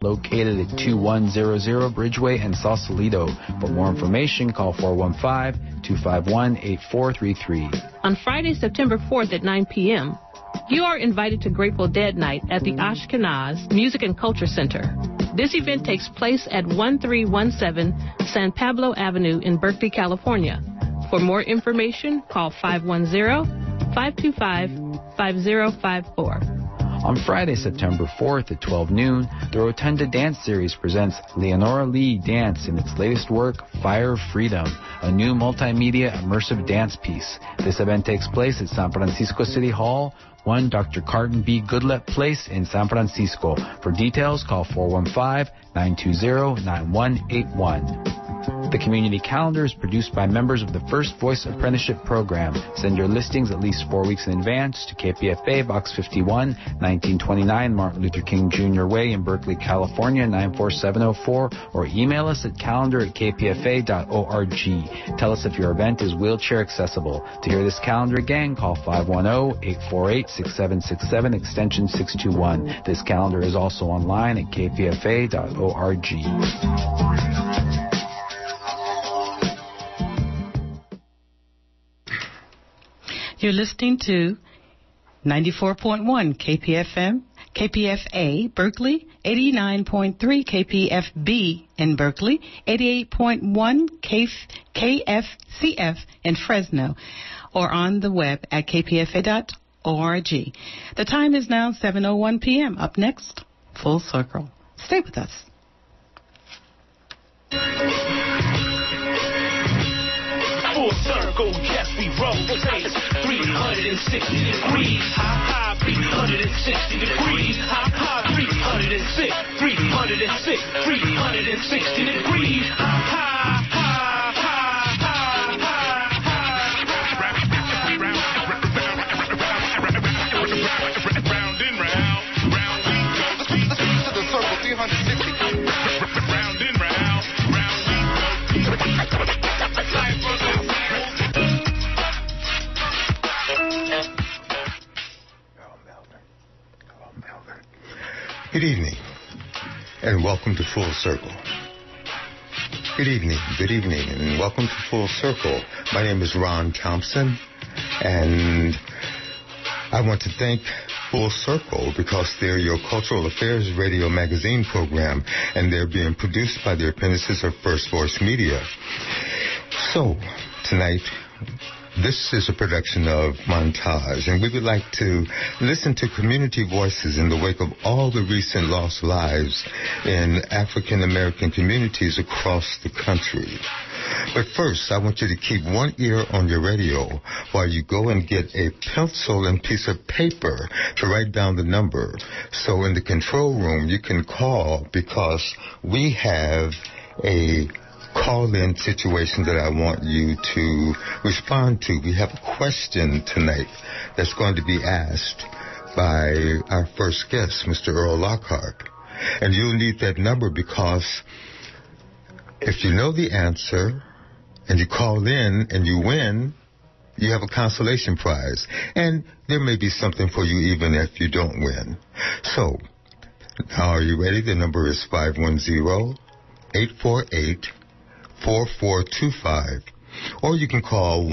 located at 2100 Bridgeway in Sausalito. For more information, call 415-251-8433. On Friday, September 4th at 9 p.m., you are invited to Grateful Dead Night at the Ashkenaz Music and Culture Center. This event takes place at 1317 San Pablo Avenue in Berkeley, California. For more information, call 510-525-5054. On Friday, September 4th at 12 noon, the Rotunda Dance Series presents Leonora Lee Dance in its latest work, Fire of Freedom, a new multimedia immersive dance piece. This event takes place at San Francisco City Hall, 1 Dr. Carton B. Goodlett Place in San Francisco. For details, call 415-920-9181. The community calendar is produced by members of the First Voice Apprenticeship Program. Send your listings at least 4 weeks in advance to KPFA, Box 51, 1929 Martin Luther King Jr. Way in Berkeley, California, 94704, or email us at calendar@kpfa.org. Tell us if your event is wheelchair accessible. To hear this calendar again, call 510-848-6767, extension 621. This calendar is also online at kpfa.org. You're listening to 94.1 KPFA Berkeley, 89.3 KPFB in Berkeley, 88.1 KFCF in Fresno, or on the web at kpfa.org. The time is now 7:01 p.m. Up next, Full Circle. Stay with us. Full circle, yes, we rotate 360 degrees, high, 360 degrees, high, 360 degrees, high. Round and round we go. To the circle, 360. Round and round we go. Good evening, and welcome to Full Circle. Good evening, and welcome to Full Circle. My name is Ron Thompson, and I want to thank Full Circle because they're your cultural affairs radio magazine program, and they're being produced by the apprentices of First Voice Media. So, tonight, this is a production of Montage, and we would like to listen to community voices in the wake of all the recent lost lives in African American communities across the country. But first, I want you to keep one ear on your radio while you go and get a pencil and piece of paper to write down the number. So in the control room, you can call because we have a call-in situation that I want you to respond to. We have a question tonight that's going to be asked by our first guest, Mr. Earl Lockhart. And you'll need that number because if you know the answer and you call in and you win, you have a consolation prize. And there may be something for you even if you don't win. So, now are you ready? The number is 510-848-4425, or you can call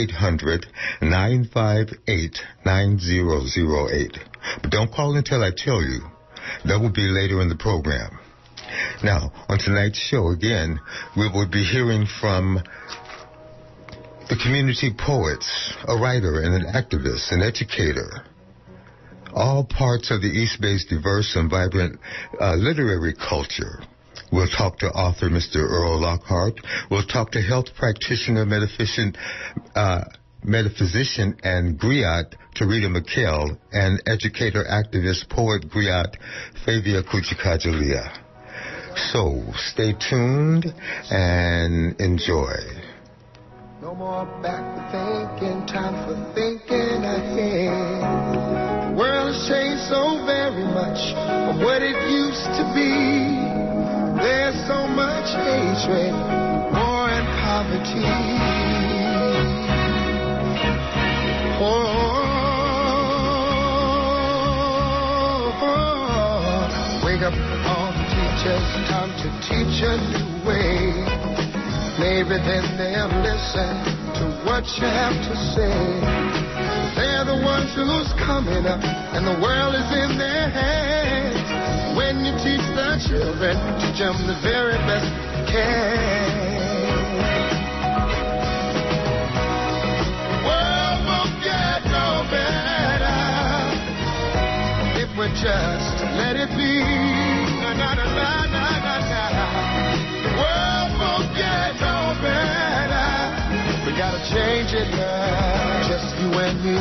1-800-958-9008. But don't call until I tell you. That will be later in the program. Now, on tonight's show, again, we will be hearing from the community poets, a writer and an activist, an educator, all parts of the East Bay's diverse and vibrant literary culture. We'll talk to author Mr. Earl Lockhart. We'll talk to health practitioner, metaphysician and griot Tarita McKell, and educator, activist, poet, griot Favia Kuchikajalia. So stay tuned and enjoy. No more backward thinking, time for thinking ahead. The world has changed so very much from what it used to be. There's so much hatred, war and poverty. Wake up all the teachers come to teach a new way. Maybe then they'll listen to what you have to say. They're the ones who's coming up, and the world is in their hands. When you teach the children, teach them the very best you can. The world won't get no better if we just let it be. Na, na, na, na, na, na, na. The world won't get no better. We gotta change it now, just you and me.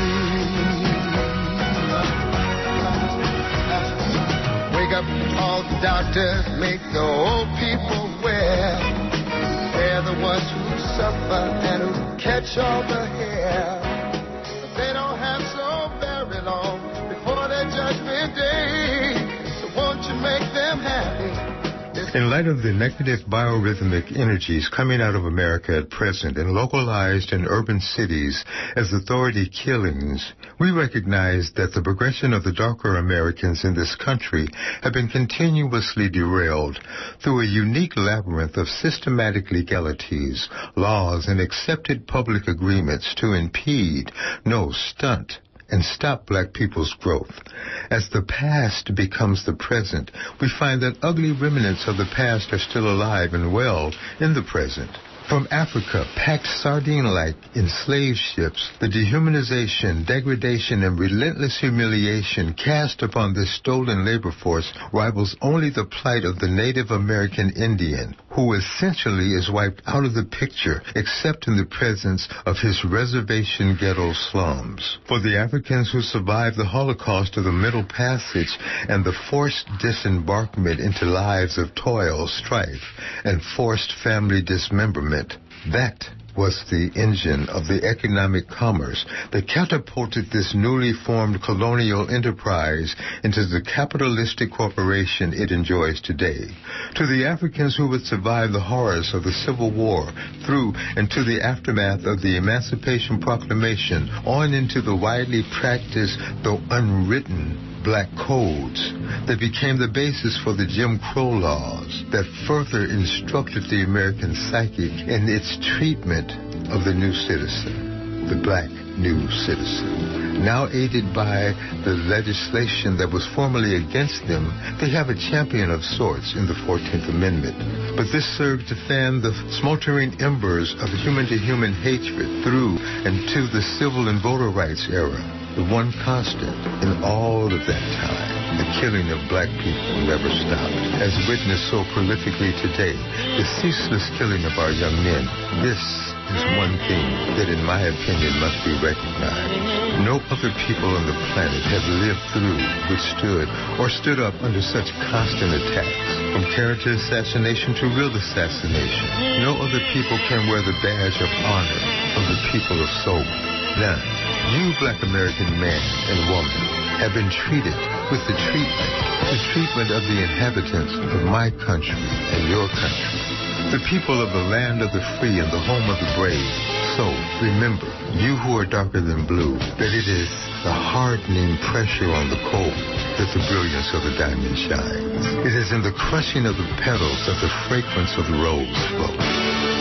Wake up all the doctors, make the old people well. They're the ones who suffer and who catch all the hair. But they don't have so very long before their judgment day. So won't you make them happy? In light of the negative biorhythmic energies coming out of America at present and localized in urban cities as authority killings, we recognize that the progression of the darker Americans in this country have been continuously derailed through a unique labyrinth of systematic legalities, laws, and accepted public agreements to impede, no, stunt, and stop black people's growth. As the past becomes the present, we find that ugly remnants of the past are still alive and well in the present. From Africa, packed sardine-like in slave ships, the dehumanization, degradation, and relentless humiliation cast upon this stolen labor force rivals only the plight of the Native American Indian, who essentially is wiped out of the picture except in the presence of his reservation ghetto slums. For the Africans who survived the Holocaust of the Middle Passage and the forced disembarkment into lives of toil, strife, and forced family dismemberment, that was the engine of the economic commerce that catapulted this newly formed colonial enterprise into the capitalistic corporation it enjoys today. To the Africans who would survive the horrors of the Civil War through and to the aftermath of the Emancipation Proclamation on into the widely practiced, though unwritten, black codes that became the basis for the Jim Crow laws that further instructed the American psyche in its treatment of the new citizen, the black new citizen. Now aided by the legislation that was formerly against them, they have a champion of sorts in the 14th Amendment. But this served to fan the smoldering embers of human-to-human hatred through and to the civil and voter rights era. The one constant in all of that time, the killing of black people never stopped. As witnessed so prolifically today, the ceaseless killing of our young men. This is one thing that, in my opinion, must be recognized. No other people on the planet have lived through, withstood, or stood up under such constant attacks. From character assassination to real assassination, no other people can wear the badge of honor of the people of soul. None. You, black American man and woman, have been treated with the treatment of the inhabitants of my country and your country, the people of the land of the free and the home of the brave. So, remember, you who are darker than blue, that it is the hardening pressure on the coal that the brilliance of the diamond shines. It is in the crushing of the petals that the fragrance of the rose flows.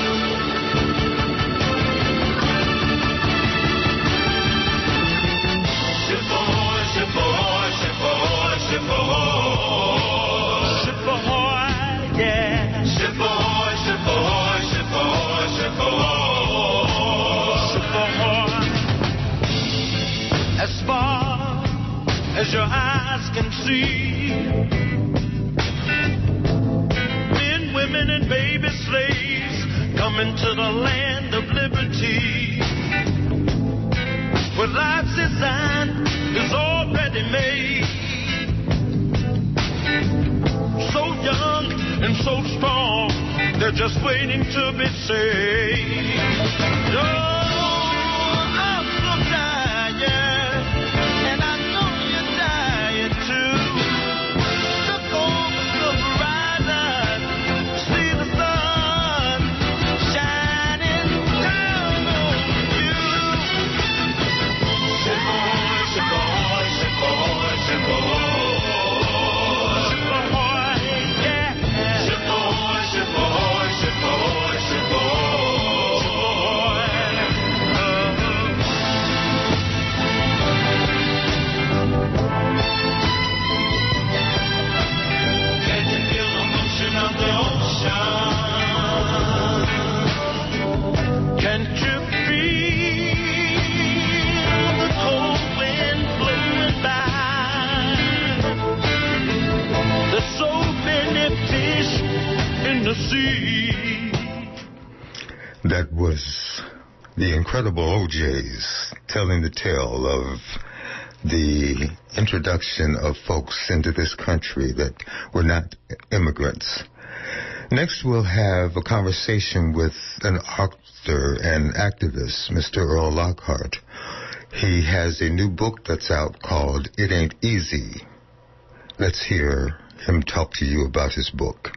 As your eyes can see, men, women, and baby slaves coming to the land of liberty, where life's design is already made. So young and so strong, they're just waiting to be saved. Oh, Tennessee. That was the incredible OJs telling the tale of the introduction of folks into this country that were not immigrants. Next, we'll have a conversation with an author and activist, Mr. Earl Lockhart. He has a new book that's out called It Ain't Easy. Let's hear him talk to you about his book.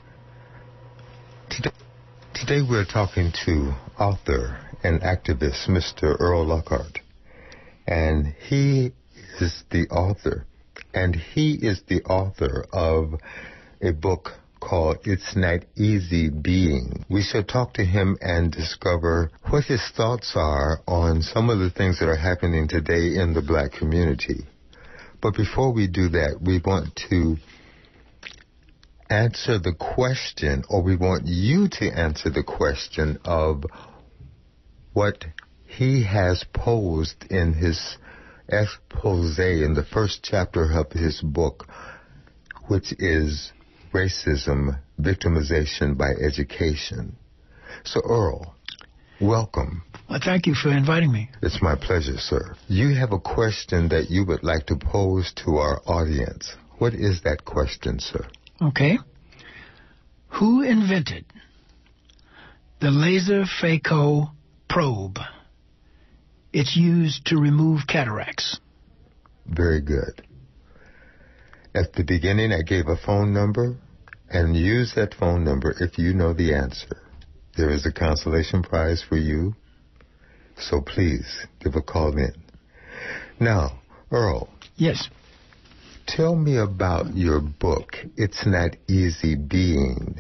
Today we're talking to author and activist Mr. Earl Lockhart. And he is the author of a book called It's Not Easy Being. We shall talk to him and discover what his thoughts are on some of the things that are happening today in the black community. But before we do that, we want to answer the question, or we want you to answer the question of what he has posed in his expose in the first chapter of his book, which is Racism, Victimization by Education. So, Earl, welcome. Well, thank you for inviting me. It's my pleasure, sir. You have a question that you would like to pose to our audience. What is that question, sir? Okay. Who invented the laser phaco probe? It's used to remove cataracts. Very good. At the beginning, I gave a phone number, and use that phone number if you know the answer. There is a consolation prize for you, so please give a call in. Now, Earl. Yes. Tell me about your book, It's Not Easy Being.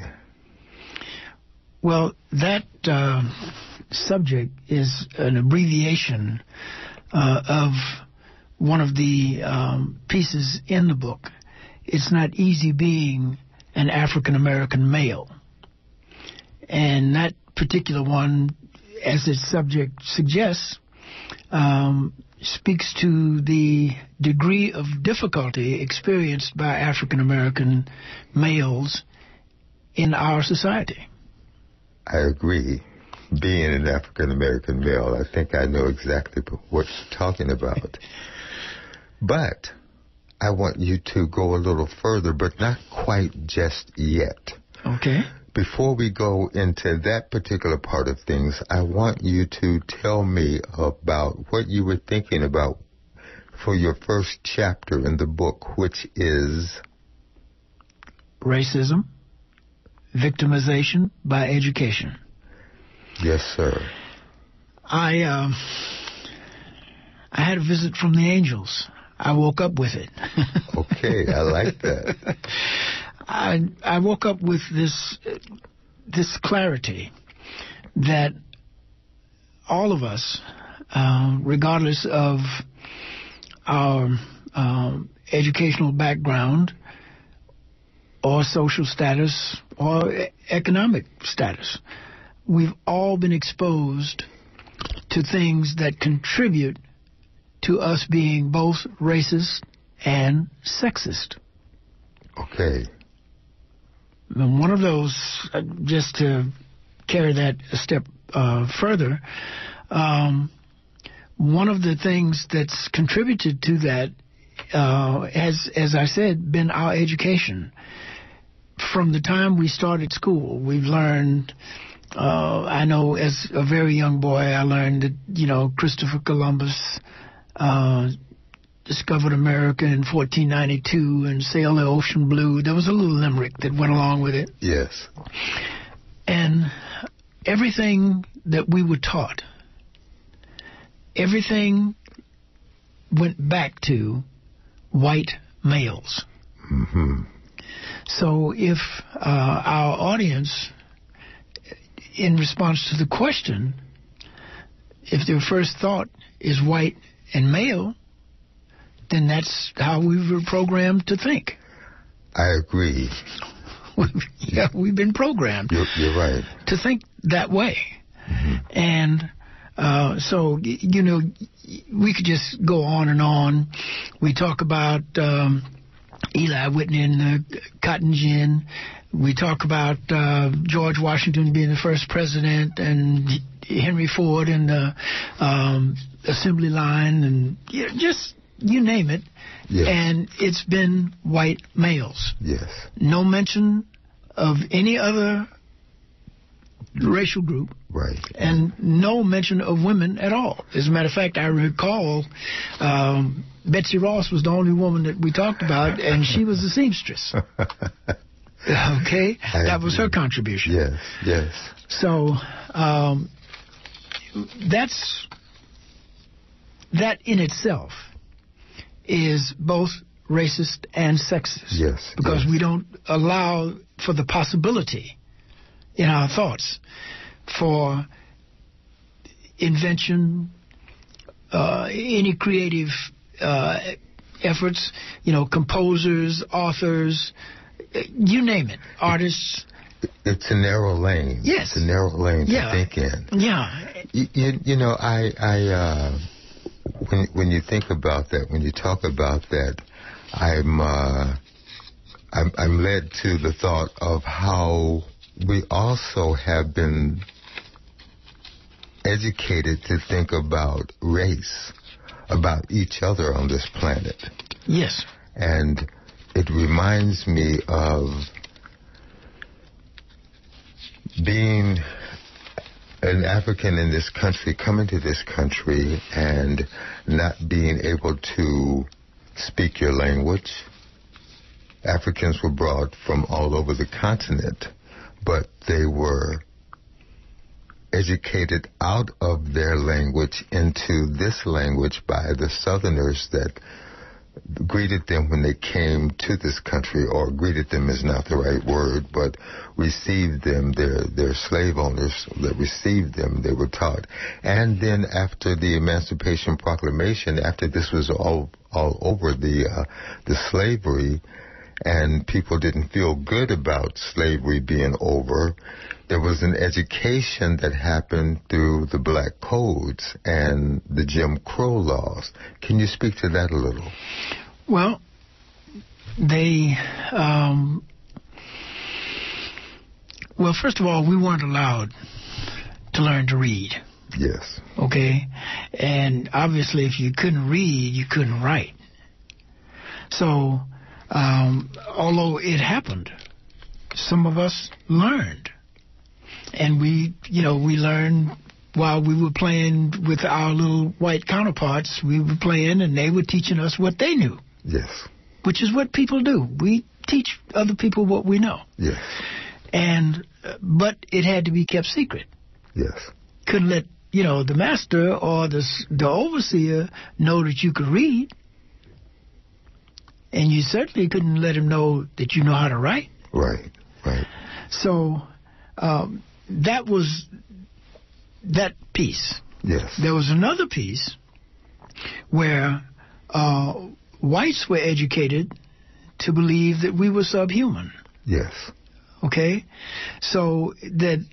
Well, that subject is an abbreviation of one of the pieces in the book. It's not easy being an African-American male. And that particular one, as its subject suggests, speaks to the degree of difficulty experienced by African-American males in our society. I agree. Being an African-American male, I think I know exactly what you're talking about. But I want you to go a little further, but not quite just yet. Okay. Before we go into that particular part of things, I want you to tell me about what you were thinking about for your first chapter in the book, which is Racism, Victimization by Education. Yes, sir. I had a visit from the angels. I woke up with it. Okay, I like that. I woke up with this clarity that all of us, regardless of our educational background or social status or economic status, we've all been exposed to things that contribute to us being both racist and sexist. Okay. And one of those, just to carry that a step further, one of the things that's contributed to that has, as I said, been our education. From the time we started school, we've learned, I know as a very young boy, I learned that, Christopher Columbus discovered America in 1492 and sailed the ocean blue. There was a little limerick that went along with it. Yes. And everything that we were taught, everything went back to white males. Mm-hmm. So if our audience, in response to the question, if their first thought is white and male, then that's how we were programmed to think. I agree. Yeah, we've been programmed. You're right. To think that way. Mm-hmm. And so, we could just go on and on. We talk about Eli Whitney and the Cotton Gin. We talk about George Washington being the first president, and Henry Ford and the assembly line, and just you name it. Yes. And it's been white males. Yes. No mention of any other racial group. Right. And no mention of women at all. As a matter of fact, I recall Betsy Ross was the only woman that we talked about, and she was a seamstress. Okay? That was her contribution. Yes, yes. So that in itself is both racist and sexist. Yes. Because yes. we don't allow for the possibility in our thoughts for invention, any creative efforts, composers, authors, you name it, artists. It's a narrow lane. Yes. It's a narrow lane to think in. Yeah. When you think about that, when you talk about that, I'm led to the thought of how we also have been educated to think about race, about each other on this planet. Yes. And it reminds me of being an African in this country, coming to this country and not being able to speak your language. Africans were brought from all over the continent, but they were educated out of their language into this language by the Southerners that greeted them when they came to this country, or greeted them is not the right word, but received them, their slave owners that received them, they were taught. And then after the Emancipation Proclamation, after this was all over, the slavery, and people didn't feel good about slavery being over, there was an education that happened through the black codes and the Jim Crow laws. Can you speak to that a little? Well, they, first of all, we weren't allowed to learn to read. Yes. Okay? And obviously, if you couldn't read, you couldn't write. So, although it happened, some of us learned. And we learned while we were playing with our little white counterparts. We were playing, and they were teaching us what they knew. Yes. Which is what people do. We teach other people what we know. Yes. And, but it had to be kept secret. Yes. Couldn't let, the master or the overseer know that you could read. And you certainly couldn't let him know that you know how to write. Right, right. So, that was that piece. Yes. There was another piece where whites were educated to believe that we were subhuman. Yes. Okay? So that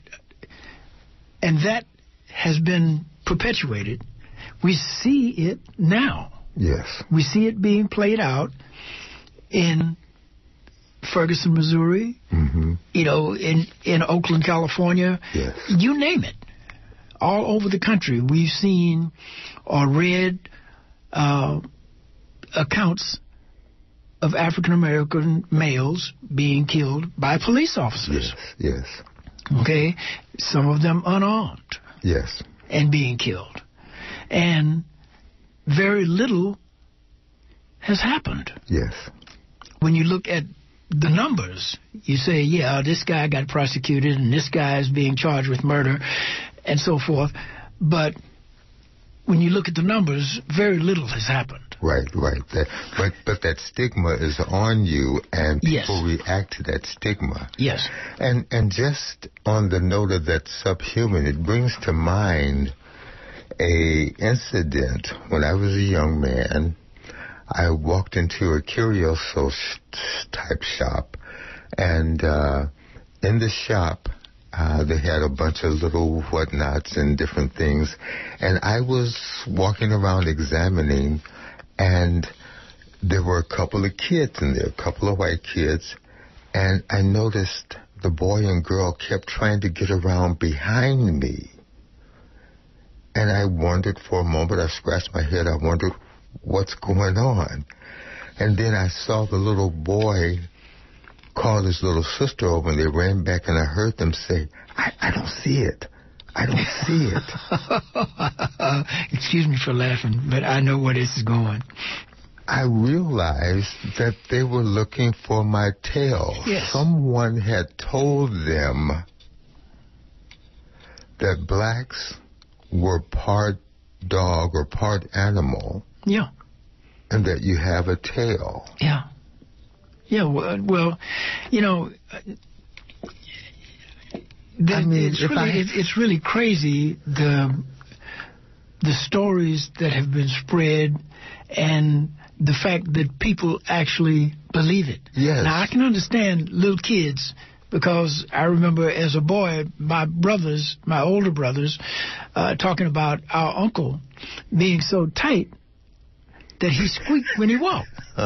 has been perpetuated. We see it now. Yes. We see it being played out in Ferguson, Missouri, mm-hmm. In Oakland, California, yes. You name it. All over the country, we've seen or read accounts of African American males being killed by police officers. Yes, yes. Okay? Some of them unarmed. Yes. And being killed. And very little has happened. Yes. When you look at the numbers, you say, yeah, this guy got prosecuted and this guy is being charged with murder and so forth. But when you look at the numbers, very little has happened. Right. But that stigma is on you, and people react to that stigma. Yes. And just on the note of that subhuman, it brings to mind a incident when I was a young man. I walked into a curio type shop, and in the shop, they had a bunch of little whatnots and different things, and I was walking around examining, and there were a couple of kids in there, a couple of white kids, and I noticed the boy and girl kept trying to get around behind me. And I wondered for a moment, I scratched my head, I wondered what's going on. And then I saw the little boy call his little sister over, and they ran back, and I heard them say, I don't see it. I don't see it. Excuse me for laughing, but I know where this is going. I realized that they were looking for my tail. Yes. Someone had told them that blacks were part dog or part animal. Yeah. And that you have a tail. Yeah. Yeah, well, you know, it's really crazy, the stories that have been spread and the fact that people actually believe it. Yes. Now, I can understand little kids, because I remember as a boy, my older brothers, talking about our uncle being so tight that he squeaked when he walked.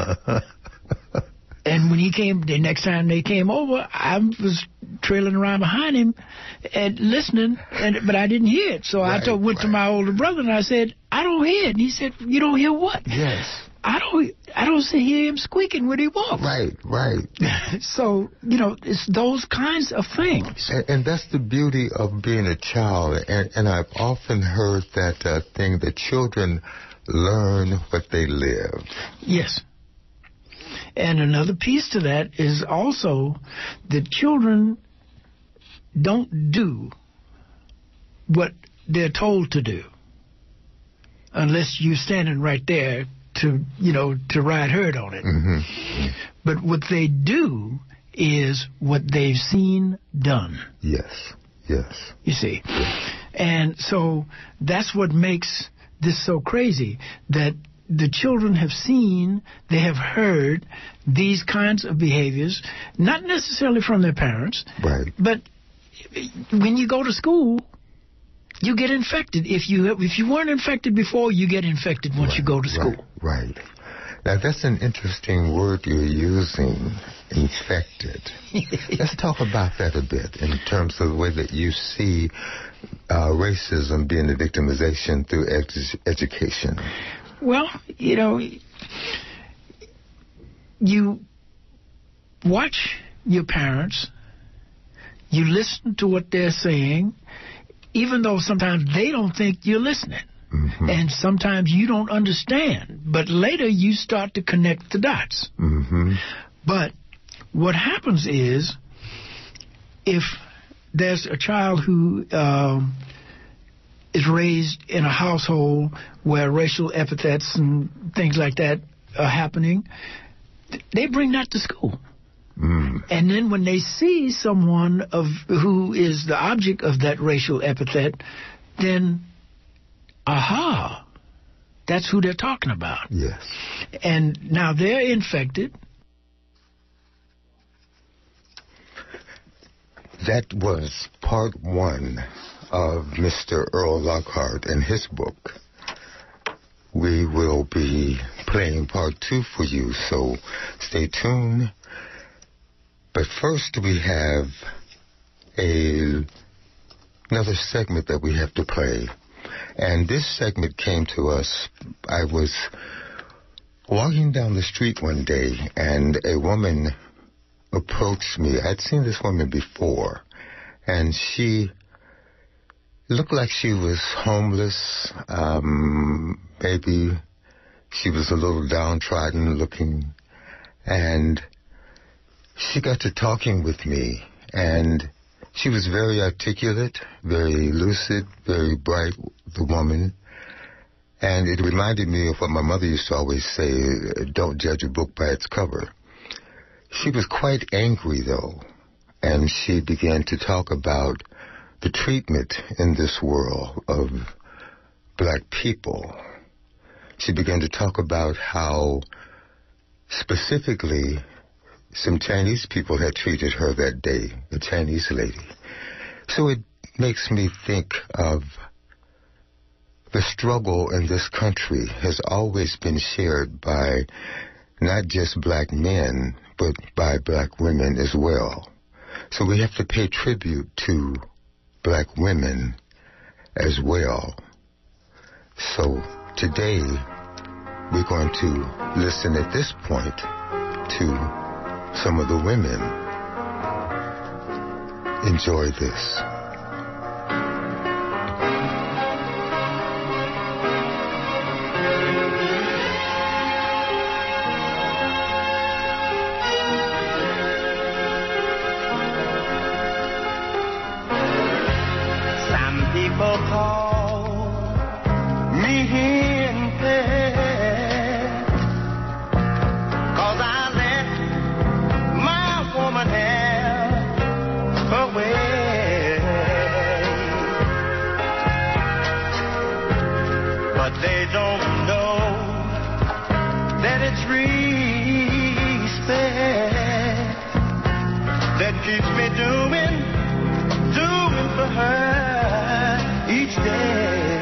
And when he came, the next time they came over, I was trailing around behind him and listening, but I didn't hear it. So I went to my older brother and I said, I don't hear it. And he said, you don't hear what? Yes. I don't hear him squeaking when he walks. Right. So, you know, it's those kinds of things. And that's the beauty of being a child. And I've often heard that thing that children learn what they live. Yes. And another piece to that is also that children don't do what they're told to do unless you're standing right there to ride herd on it. Mm-hmm. But what they do is what they've seen done. Yes. You see. And so that's what makes this so crazy, that the children have seen, they have heard these kinds of behaviors, not necessarily from their parents, right? But when you go to school, you get infected. If you weren't infected before, you get infected once you go to school. Right. Now, that's an interesting word you're using, infected. Let's talk about that a bit in terms of the way that you see racism being a victimization through education. Well, you know, you watch your parents, you listen to what they're saying, even though sometimes they don't think you're listening. Mm-hmm. And sometimes you don't understand. But later you start to connect the dots. Mm-hmm. But what happens is, if there's a child who is raised in a household where racial epithets and things like that are happening, they bring that to school. Mm. And then when they see someone who is the object of that racial epithet, then, aha, that's who they're talking about. Yes. And now they're infected. That was part one of Mr. Earl Lockhart and his book. We will be playing part two for you, so stay tuned. But first we have another segment that we have to play. And this segment came to us. I was walking down the street one day, and a woman approached me. I'd seen this woman before, and she looked like she was homeless. Maybe she was a little downtrodden looking, and she got to talking with me, and she was very articulate, very lucid, very bright, the woman. And it reminded me of what my mother used to always say, don't judge a book by its cover. She was quite angry, though, and she began to talk about the treatment in this world of black people. She began to talk about how specifically some Chinese people had treated her that day, a Chinese lady. So it makes me think of the struggle in this country has always been shared by not just black men, but by black women as well. So we have to pay tribute to black women as well. So today, we're going to listen at this point to some of the women. Enjoy this. Some people call me impaired, 'cause I let my woman have her way. But they don't know that it's respect that keeps me doing for her each day.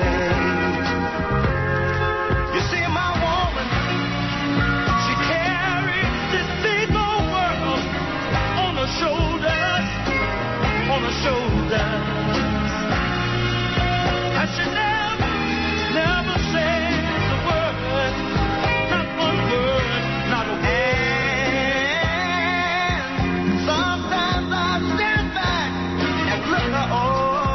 You see, my woman, she carries this big old world on her shoulders, on her shoulders. And she never says a word, not one word, not a word. Sometimes I stand back and look her over.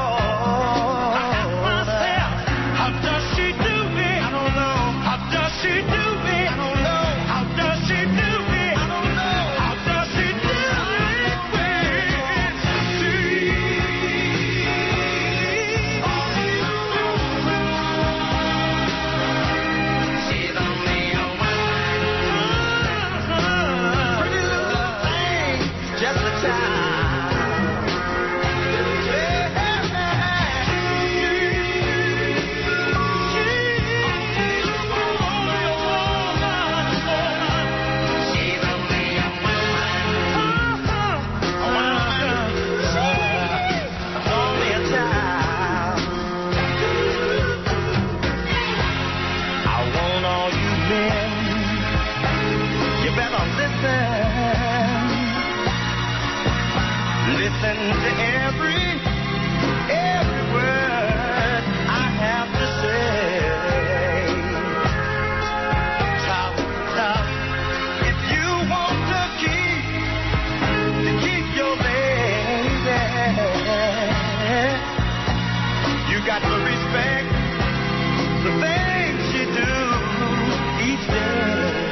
Listen to every word I have to say. Stop. If you want to keep your baby, you got to respect the things you do each day.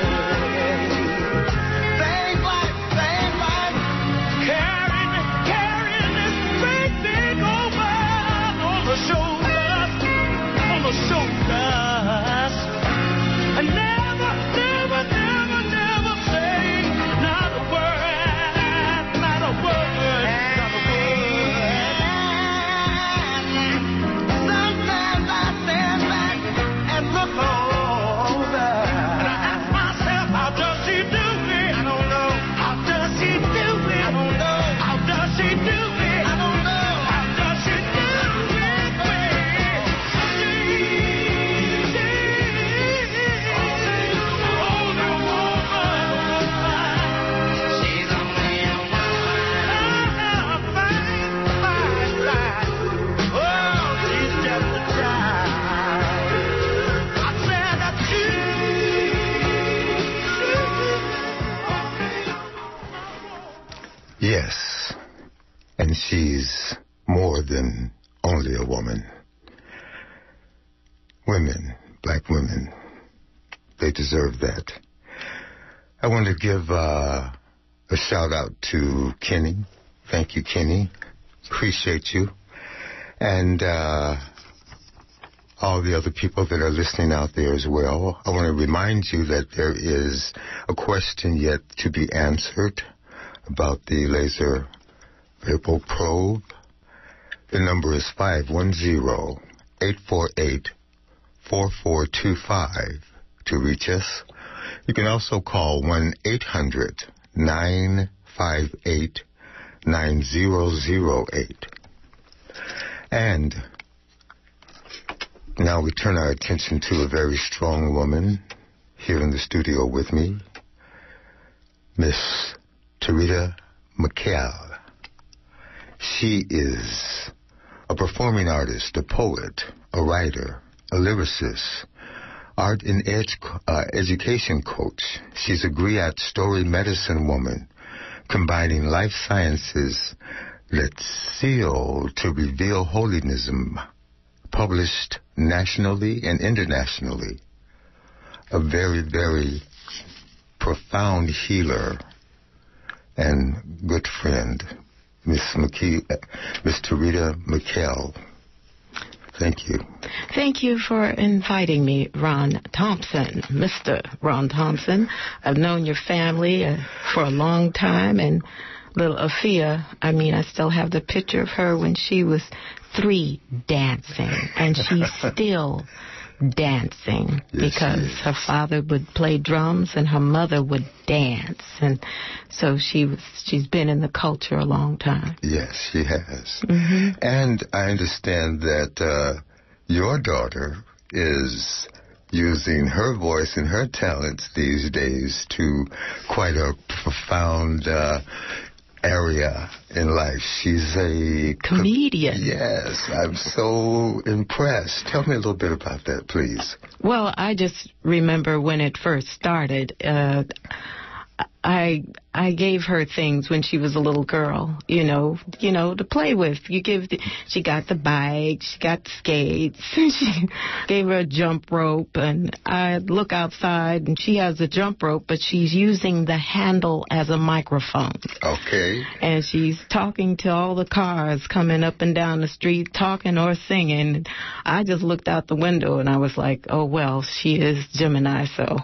Yes, and she's more than only a woman. Women, black women, they deserve that. I want to give a shout out to Kenny. Thank you, Kenny. Appreciate you. And all the other people that are listening out there as well. I want to remind you that there is a question yet to be answered about the laser verbal probe. The number is 510-848-4425 to reach us. You can also call 1-800-958-9008. And now we turn our attention to a very strong woman here in the studio with me, Miss Tarita McKell. She is a performing artist, a poet, a writer, a lyricist, art and education coach. She's a griot story medicine woman, combining life sciences that seal to reveal holism, published nationally and internationally. A very, very profound healer and good friend, Miss Tarita McKell. Thank you. Thank you for inviting me, Ron Thompson, Mr. Ron Thompson. I've known your family for a long time, and little Afia, I still have the picture of her when she was 3 dancing, and she's still dancing because her father would play drums and her mother would dance, and so she's been in the culture a long time. Yes, she has. Mm-hmm. And I understand that your daughter is using her voice and her talents these days to quite a profound area in life. She's a comedian. Yes, I'm so impressed. Tell me a little bit about that, please. Well, I just remember when it first started, I gave her things when she was a little girl, to play with. She got the bike, she got the skates, she gave her a jump rope, and I look outside and she has a jump rope, but she's using the handle as a microphone. Okay. And she's talking to all the cars coming up and down the street, talking or singing. I just looked out the window and I was like, oh well, she is Gemini, so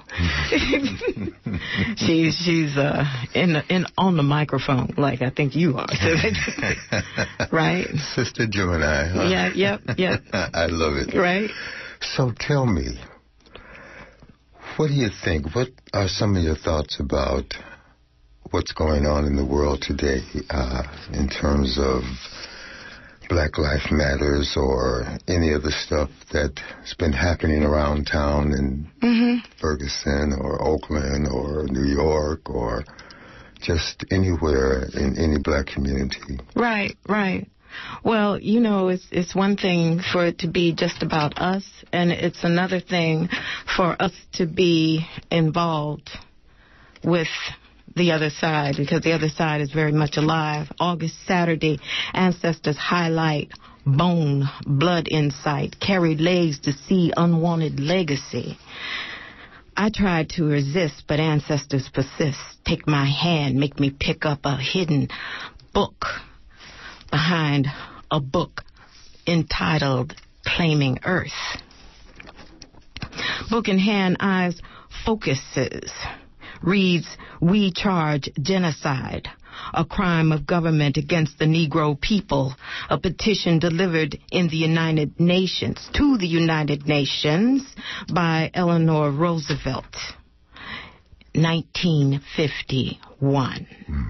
she's on the microphone, like I think you are. Right? Sister Gemini, huh? Yeah. I love it. Right? So tell me, what do you think? What are some of your thoughts about what's going on in the world today in terms of Black Lives Matters or any of the stuff that's been happening around town in Ferguson or Oakland or New York or just anywhere in any black community? Right. Well, it's one thing for it to be just about us, and it's another thing for us to be involved with the other side, because the other side is very much alive. Saturday, ancestors highlight bone, blood insight, carried legs to see unwanted legacy. I tried to resist, but ancestors persist. Take my hand, make me pick up a hidden book behind a book entitled Claiming Earth. Book in hand, eyes focuses. Reads, we charge genocide, a crime of government against the Negro people, a petition delivered in the United Nations, to the United Nations, by Eleanor Roosevelt, 1951.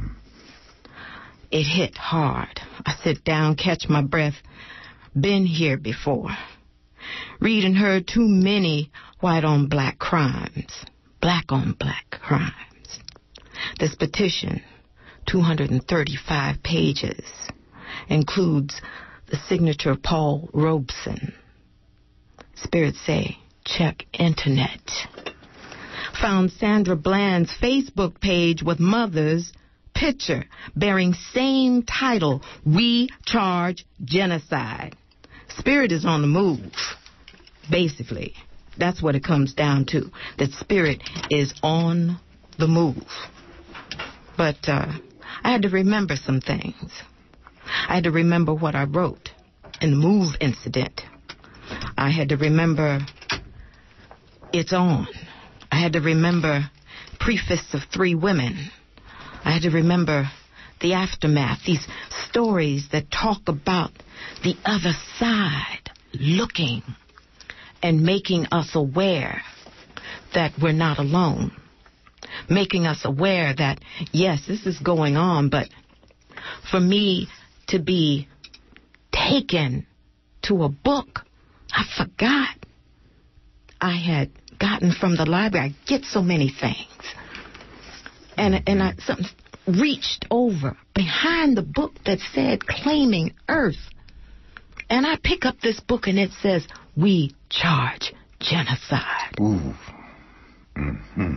It hit hard. I sit down, catch my breath. Been here before. Read and heard too many white on black crimes. Black on black crimes. This petition, 235 pages, includes the signature of Paul Robeson. Spirits say, check internet. Found Sandra Bland's Facebook page with mother's picture bearing same title, We Charge Genocide. Spirit is on the move, basically. That's what it comes down to, that spirit is on the move. But I had to remember some things. I had to remember what I wrote in the MOVE incident. I had to remember it's on. I had to remember preface of 3 women. I had to remember the aftermath, these stories that talk about the other side looking and making us aware that we're not alone. Making us aware that, yes, this is going on, but for me to be taken to a book I forgot I had gotten from the library. I get so many things. and something reached over behind the book that said Claiming Earth. And I pick up this book and it says, We Charge Genocide. Ooh. Mm-hmm.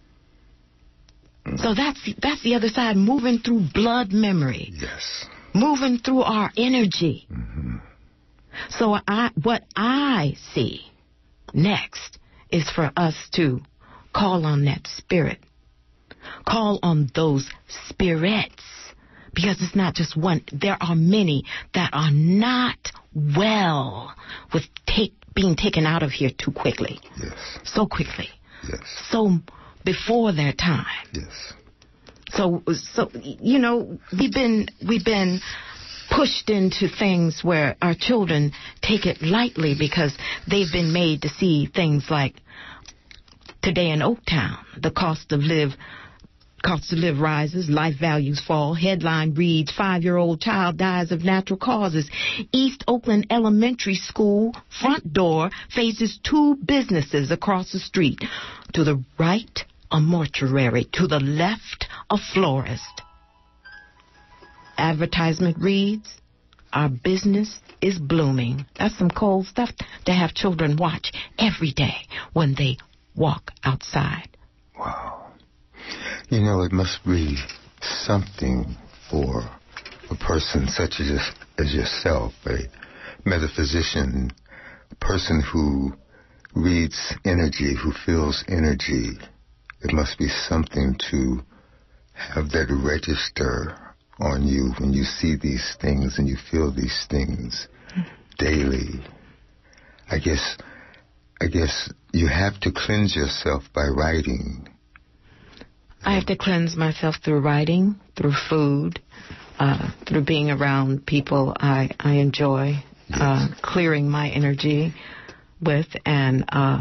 So that's the other side, moving through blood memory. Yes. Moving through our energy. Mm-hmm. So what I see next is for us to call on that spirit. Call on those spirits. Because it's not just one. There are many that are not well with being taken out of here too quickly. Yes. So quickly. Yes. So before their time. Yes. So you know, we've been pushed into things where our children take it lightly because they've been made to see things like today in Oaktown, the cost to live rises, life values fall. Headline reads, 5-year-old child dies of natural causes. East Oakland Elementary School front door faces 2 businesses across the street. To the right, a mortuary. To the left, a florist. Advertisement reads, our business is blooming. That's some cold stuff to have children watch every day when they walk outside. Wow. You know, it must be something for a person such as yourself, a metaphysician, a person who reads energy, who feels energy. It must be something to have that register on you when you see these things and you feel these things daily. I guess you have to cleanse yourself by writing. I have to cleanse myself through writing, through food, through being around people I enjoy, yes. Clearing my energy with, and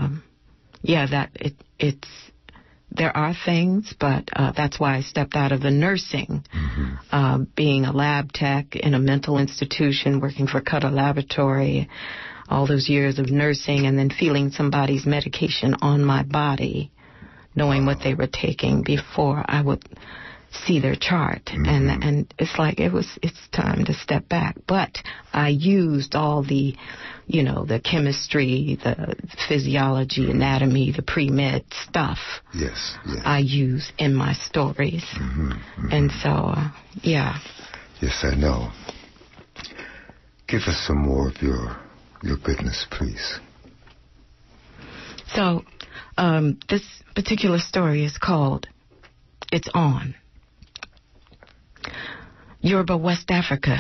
there are things, but that's why I stepped out of the nursing, being a lab tech in a mental institution, working for Cutter Laboratory, all those years of nursing, and then feeling somebody's medication on my body, knowing what they were taking before I would see their chart. And it's like it's time to step back. But I used all the chemistry, the physiology, anatomy, the pre-med stuff. Yes. I use in my stories. And so, yeah. Yes, I know. Give us some more of your goodness, please. So, this particular story is called It's On. Yoruba, West Africa.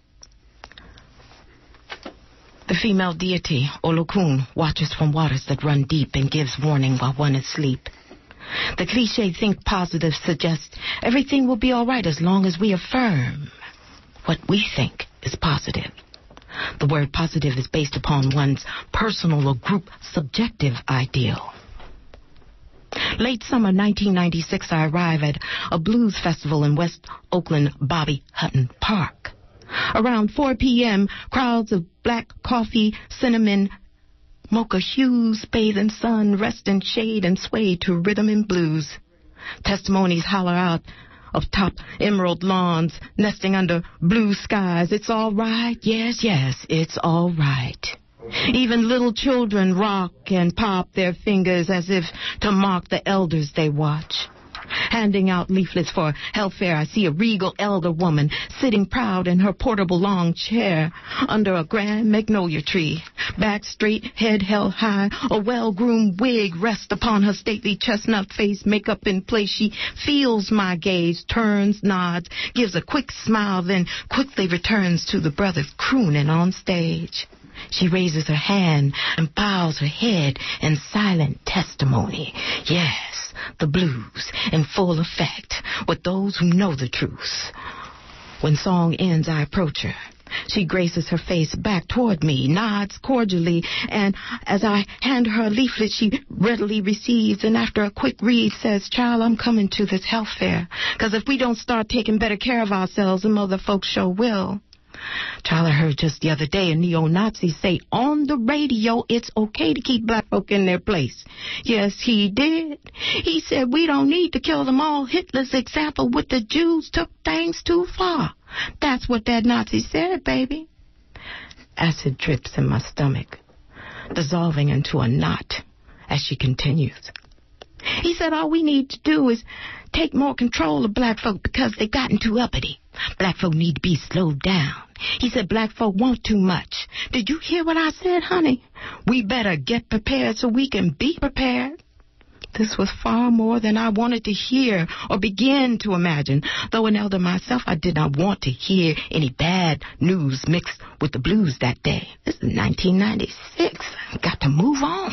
The female deity, Olokun, watches from waters that run deep and gives warning while one is asleep. The cliché think positive suggests everything will be all right as long as we affirm what we think is positive. The word positive is based upon one's personal or group subjective ideal. Late summer 1996, I arrive at a blues festival in West Oakland, Bobby Hutton Park. Around 4 p.m., crowds of black coffee, cinnamon, mocha hues, bathe in sun, rest in shade, and sway to rhythm and blues. Testimonies holler out of top emerald lawns, nesting under blue skies. It's all right, yes, it's all right. Even little children rock and pop their fingers as if to mock the elders they watch. Handing out leaflets for health fair, I see a regal elder woman sitting proud in her portable long chair under a grand magnolia tree. Back straight, head held high, a well-groomed wig rests upon her stately chestnut face, makeup in place. She feels my gaze, turns, nods, gives a quick smile, then quickly returns to the brothers crooning on stage. She raises her hand and bows her head in silent testimony. Yes, the blues in full effect with those who know the truth. When song ends, I approach her. She graces her face back toward me, nods cordially, and as I hand her a leaflet, she readily receives, and after a quick read says, "Child, I'm coming to this health fair, because if we don't start taking better care of ourselves, them other folks sure will." Child, I heard just the other day a neo-Nazi say on the radio it's okay to keep black folk in their place. Yes, he did. He said we don't need to kill them all. Hitler's example with the Jews took things too far. That's what that Nazi said, baby. Acid drips in my stomach, dissolving into a knot as she continues. He said all we need to do is take more control of black folk because they've gotten too uppity. Black folk need to be slowed down. He said black folk want too much. Did you hear what I said, honey? We better get prepared so we can be prepared. This was far more than I wanted to hear or begin to imagine. Though an elder myself, I did not want to hear any bad news mixed with the blues that day. This is 1996. I've got to move on.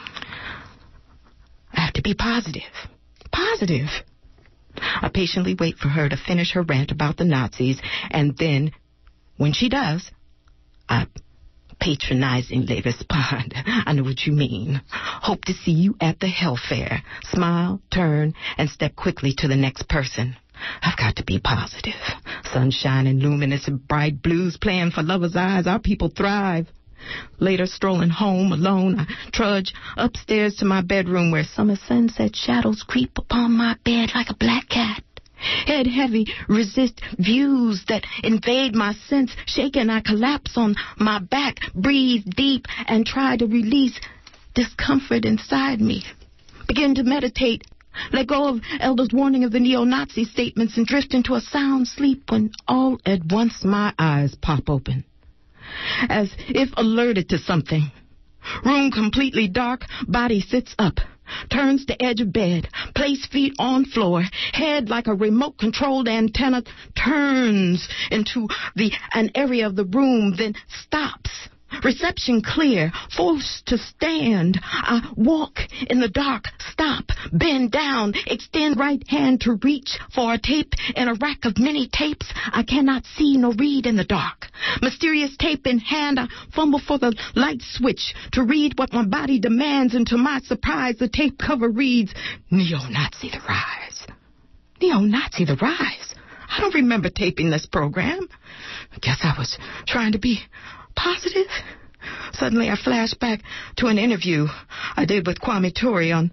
I have to be positive. Positive. I patiently wait for her to finish her rant about the Nazis, and then, when she does, I patronizingly respond. I know what you mean. Hope to see you at the Hell Fair. Smile, turn, and step quickly to the next person. I've got to be positive. Sunshine and luminous and bright blues playing for lovers' eyes. Our people thrive. Later, strolling home alone, I trudge upstairs to my bedroom where summer sunset shadows creep upon my bed like a black cat. Head heavy, resist views that invade my sense. Shaken, I collapse on my back, breathe deep, and try to release discomfort inside me. Begin to meditate. Let go of Elder's warning of the neo-Nazi statements and drift into a sound sleep when all at once my eyes pop open. As if alerted to something. Room completely dark, body sits up, turns to edge of bed, place feet on floor, head like a remote-controlled antenna turns into an area of the room, then stops. Reception clear, forced to stand. I walk in the dark, stop, bend down, extend right hand to reach for a tape in a rack of many tapes I cannot see nor read in the dark. Mysterious tape in hand, I fumble for the light switch to read what my body demands, and to my surprise, the tape cover reads, Neo-Nazi the Rise. Neo-Nazi the Rise? I don't remember taping this program. I guess I was trying to be positive. Suddenly I flash back to an interview I did with Kwame Ture on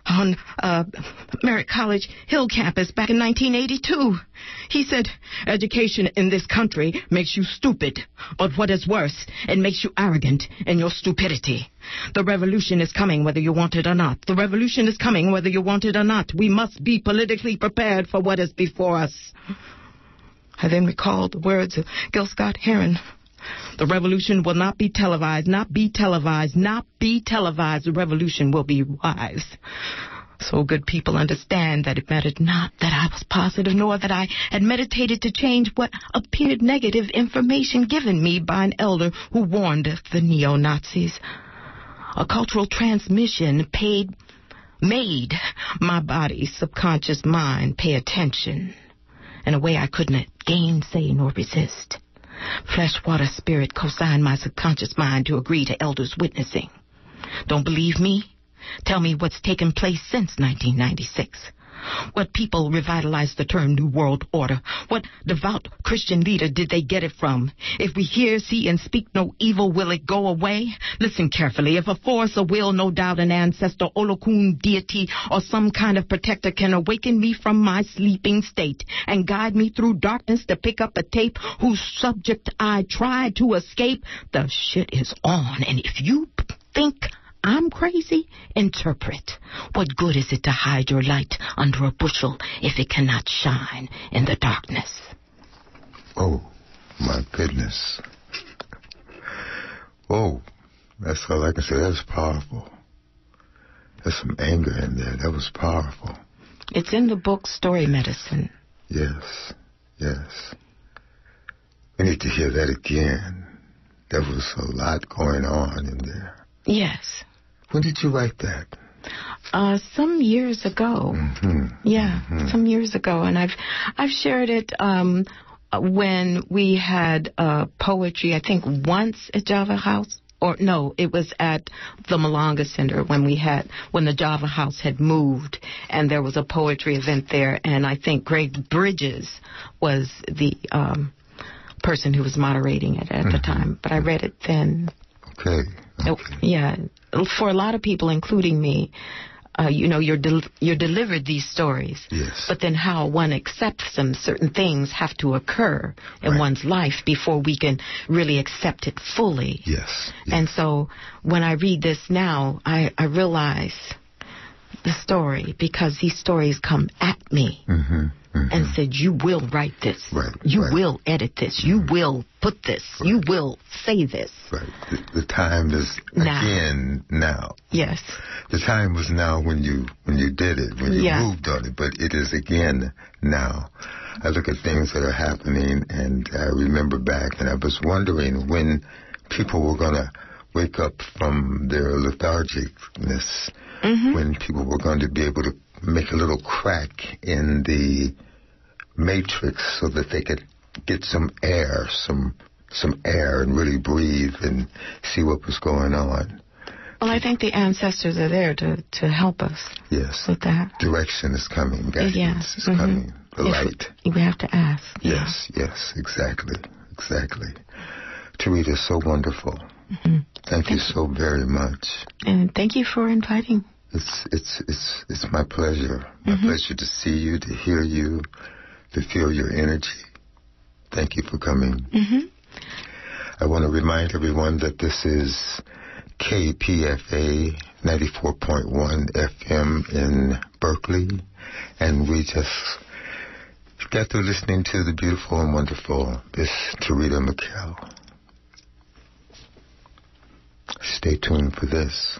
Merritt College Hill campus back in 1982. He said, education in this country makes you stupid, but what is worse, it makes you arrogant in your stupidity. The revolution is coming whether you want it or not. The revolution is coming whether you want it or not. We must be politically prepared for what is before us. I then recalled the words of Gil Scott-Heron. The revolution will not be televised, not be televised, not be televised. The revolution will be wise. So good people understand that it mattered not that I was positive, nor that I had meditated to change what appeared negative information given me by an elder who warned of the neo-Nazis. A cultural transmission made my body's subconscious mind pay attention in a way I couldn't gainsay nor resist. Fleshwater spirit co-signed my subconscious mind to agree to elders' witnessing. Don't believe me? Tell me what's taken place since 1996. What people revitalized the term New World Order? What devout Christian leader did they get it from? If we hear, see, and speak no evil, will it go away? Listen carefully. If a force, a will, no doubt an ancestor, Olokun deity, or some kind of protector can awaken me from my sleeping state and guide me through darkness to pick up a tape whose subject I try to escape, the shit is on. And if you think I'm crazy, interpret. What good is it to hide your light under a bushel if it cannot shine in the darkness? Oh, my goodness. Oh, that's all I can say. That was powerful. There's some anger in there. That was powerful. It's in the book Story Medicine. Yes, yes. We need to hear that again. There was a lot going on in there. Yes. When did you write that? Some years ago. Mm-hmm. Yeah, some years ago. And I've shared it when we had poetry, I think once at Java House. Or no, it was at the Malanga Center when the Java House had moved, and there was a poetry event there, and I think Greg Bridges was the person who was moderating it at the time, but I read it then. Okay. Yeah. For a lot of people, including me, you're delivered these stories. Yes. But then how one accepts them, certain things have to occur in one's life before we can really accept it fully. Yes. And so when I read this now, I realize the story, because these stories come at me and said, you will write this. You will edit this. You will put this. You will say this. Right. The time is again now. Yes. The time was now when you did it, when you moved on it, but it is again now. I look at things that are happening, and I remember back, and I was wondering when people were going to wake up from their lethargicness, when people were going to be able to make a little crack in the matrix so that they could get some air, some air, and really breathe and see what was going on. Well, I think the ancestors are there to help us. Yes. With that. Direction is coming. Guidance is coming. The light. We have to ask. Yes, yes, exactly. Tarita, so wonderful. Thank you so very much. And thank you for inviting. It's my pleasure. My pleasure to see you, to hear you, to feel your energy. Thank you for coming. I want to remind everyone that this is KPFA 94.1 FM in Berkeley, and we just got through listening to the beautiful and wonderful Miss Tarita McHale. Stay tuned for this.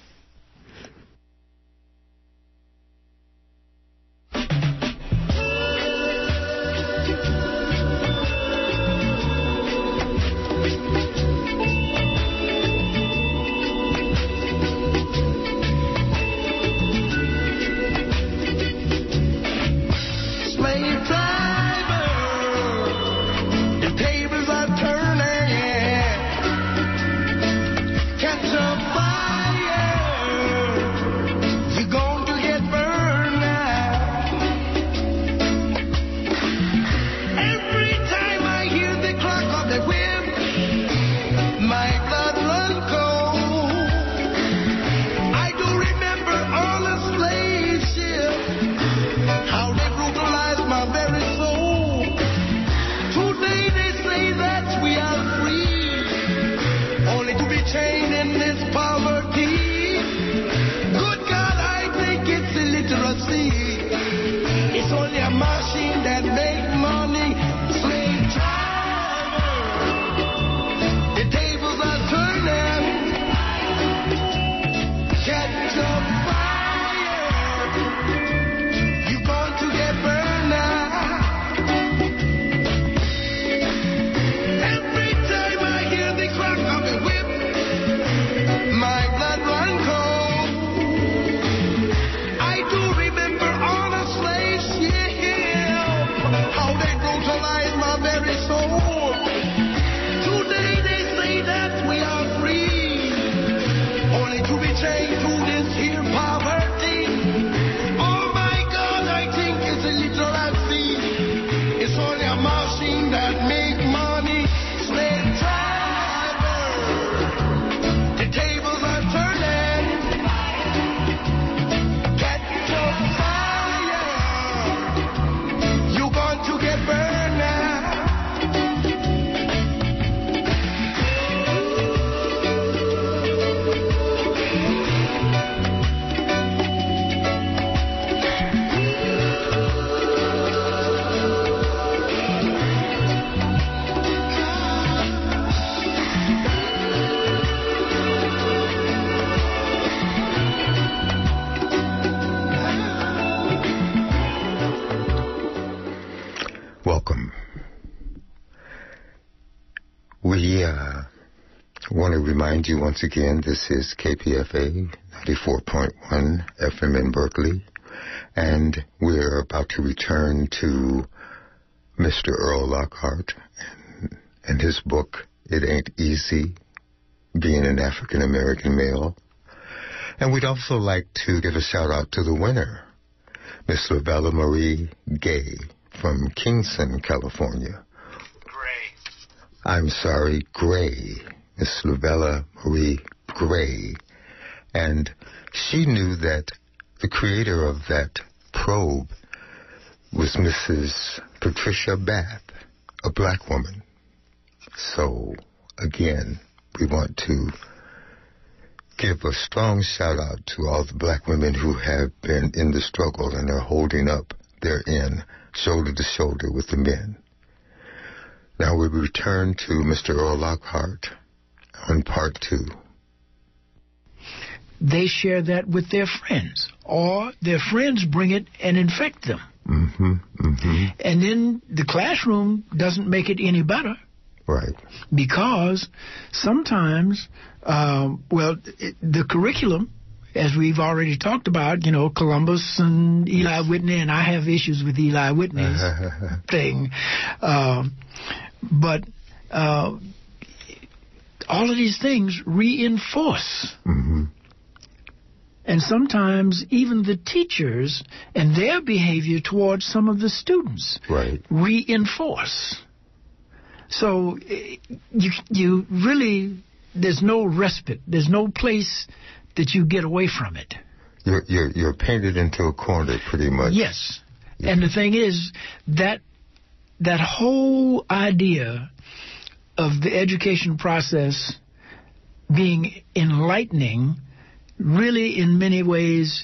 Welcome. We want to remind you once again, this is KPFA 94.1 FM in Berkeley, and we're about to return to Mr. Earl Lockhart and his book, It Ain't Easy Being an African American Male. And we'd also like to give a shout out to the winner, Miss Lavella Marie Gay from Kingston, California. Great. Gray, Miss Luvella Marie Gray. And she knew that the creator of that probe was Mrs. Patricia Bath, a black woman. So, again, we want to give a strong shout out to all the black women who have been in the struggle and are holding up their end, shoulder to shoulder with the men. Now we return to Mr. Earl Lockhart on part 2. They share that with their friends, or their friends bring it and infect them. And then the classroom doesn't make it any better. Right. Because sometimes, the curriculum, as we've already talked about, Columbus and Eli Whitney, and I have issues with Eli Whitney's thing. But all of these things reinforce. And sometimes even the teachers and their behavior towards some of the students reinforce. So you really, there's no respite. There's no place that you get away from it. You're painted into a corner pretty much. Yes. And the thing is that whole idea of the education process being enlightening really in many ways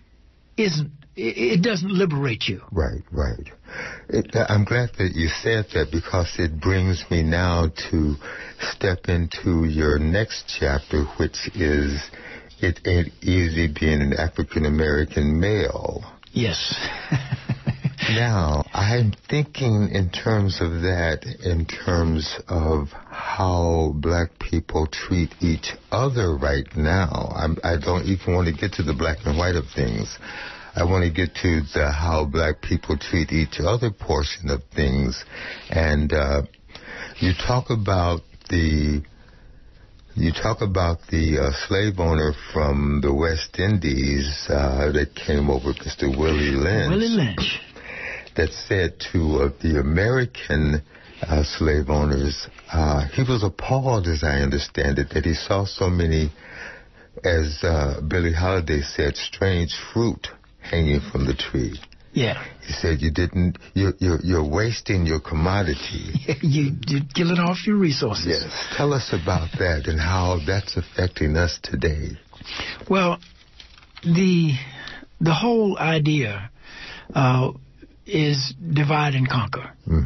it doesn't liberate you. Right. I'm glad that you said that, because it brings me now to step into your next chapter, which is It Ain't Easy Being an African American Male. Yes. Now, I'm thinking in terms of that, in terms of how black people treat each other right now. I don't even want to get to the black and white of things. I want to get to the how black people treat each other portion of things. And you talk about the slave owner from the West Indies that came over, Mr. Willie Lynch. That said to the American slave owners, he was appalled, as I understand it, that he saw so many, as Billie Holiday said, strange fruit hanging from the tree. Yeah. He said, you're wasting your commodity. You're killing off your resources. Yes. Tell us about that and how that's affecting us today. Well, the whole idea is divide and conquer.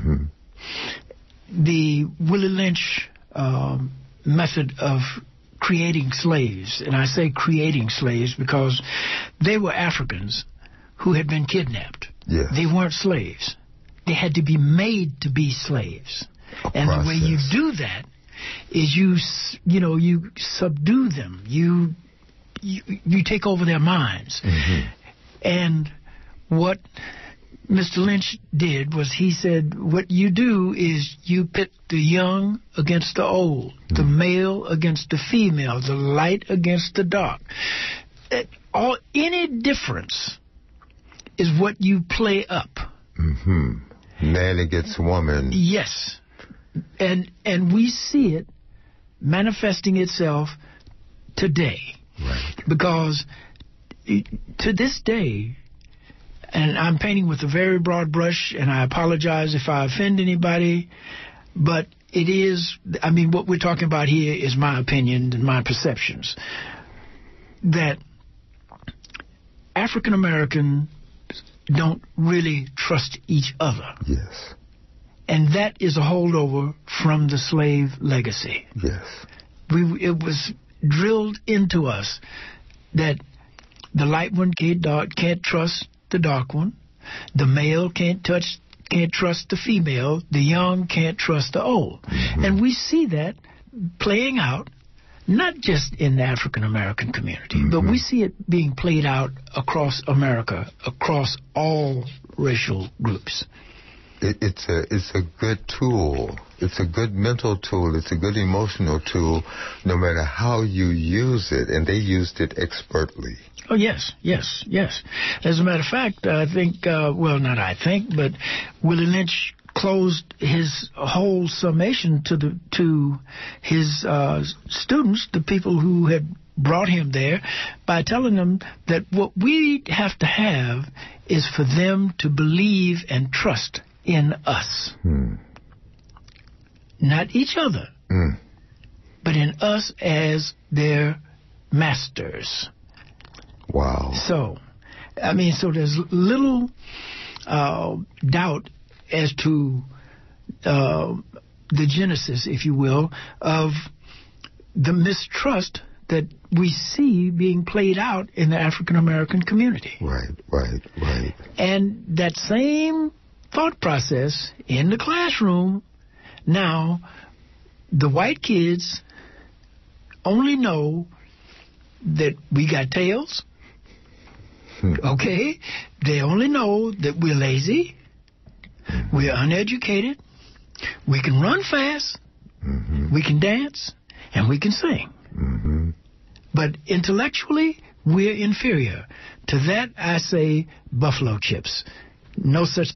The Willie Lynch method of creating slaves, and I say creating slaves because they were Africans who had been kidnapped. Yes. They weren't slaves. They had to be made to be slaves. And the way you do that is you subdue them. You take over their minds. And what Mr. Lynch did was he said, what you do is you pit the young against the old, the male against the female, the light against the dark. Any difference is what you play up. Man against woman. Yes. And we see it manifesting itself today. Right. Because to this day, and I'm painting with a very broad brush, and I apologize if I offend anybody, but it is, what we're talking about here is my opinion and my perceptions, that African Americans don't really trust each other. Yes. And that is a holdover from the slave legacy. Yes. It was drilled into us that the light one can't trust the dark one, the male can't trust the female, the young can't trust the old. And we see that playing out not just in the African American community, but we see it being played out across America, across all racial groups. It's a good tool. It's a good mental tool. It's a good emotional tool, no matter how you use it. And they used it expertly. Oh, yes. As a matter of fact, I think, not I think, but Willie Lynch closed his whole summation to his students, the people who had brought him there, by telling them that what we have to have is for them to believe and trust in us. Not each other, but in us as their masters. Wow. So there's little doubt as to the genesis, if you will, of the mistrust that we see being played out in the African American community. Right. And that same thought process in the classroom, now the white kids only know that we got tails. Okay? They only know that we're lazy, we're uneducated, we can run fast, we can dance, and we can sing. But intellectually, we're inferior. To that, I say buffalo chips. No such...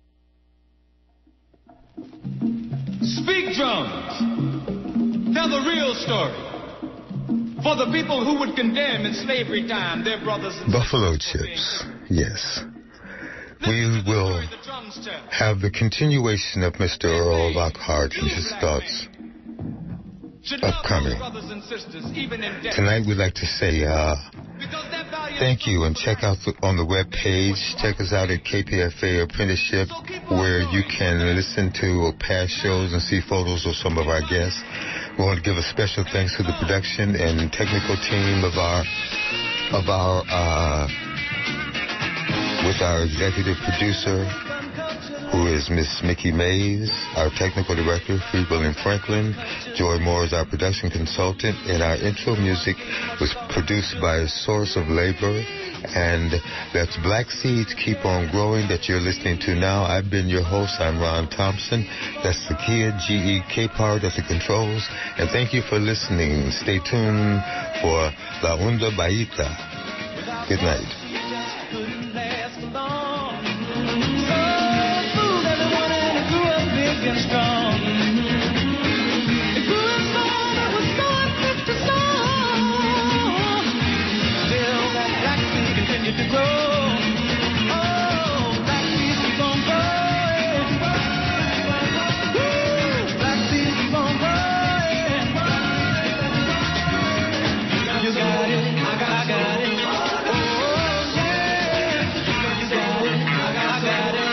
Speak drums. Tell the real story. For the people who would condemn in slavery time their brothers and buffalo chips, yes. We will have the continuation of Mr. Earl Lockhart and his thoughts upcoming. Tonight we'd like to say thank you, and check out on the web page. Check us out at KPFA Apprenticeship, where you can listen to past shows and see photos of some of our guests. We want to give a special thanks to the production and technical team with our executive producer, who is Miss Mickey Mays, our technical director, Free William Franklin. Joy Moore is our production consultant, and our intro music was produced by Source of Labor, and that's Black Seeds Keep On Growing that you're listening to now. I've been your host. I'm Ron Thompson. That's the Kia GEK part at the controls, and thank you for listening. Stay tuned for La Onda Baita. Good night. And strong. It grew as long, it was so quick to soar. Still that black seed continued to grow. Oh, black seeds keep on growing. Woo, black seeds keep on growing. You got it, I got it. Oh, yeah. You got it, I got it.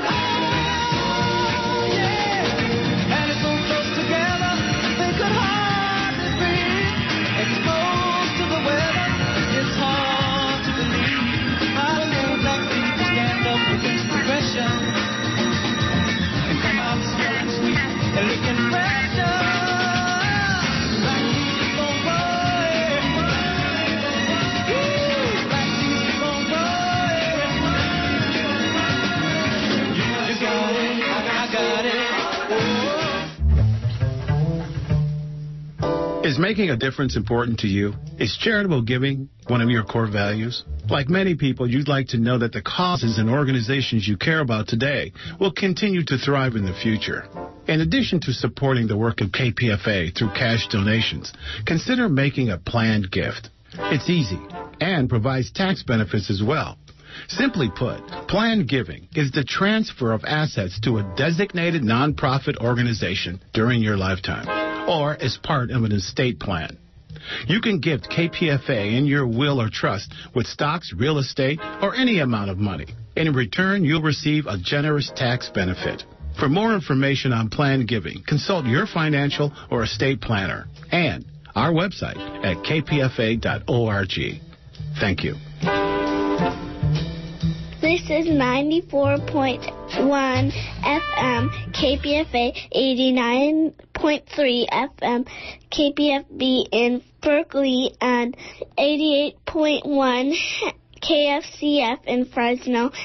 Is making a difference important to you? Is charitable giving one of your core values? Like many people, you'd like to know that the causes and organizations you care about today will continue to thrive in the future. In addition to supporting the work of KPFA through cash donations, consider making a planned gift. It's easy and provides tax benefits as well. Simply put, planned giving is the transfer of assets to a designated nonprofit organization during your lifetime, or as part of an estate plan. You can gift KPFA in your will or trust with stocks, real estate, or any amount of money. In return, you'll receive a generous tax benefit. For more information on planned giving, consult your financial or estate planner and our website at kpfa.org. Thank you. This is 94.1 FM, KPFA 89.3 FM, KPFB in Berkeley, and 88.1 KFCF in Fresno.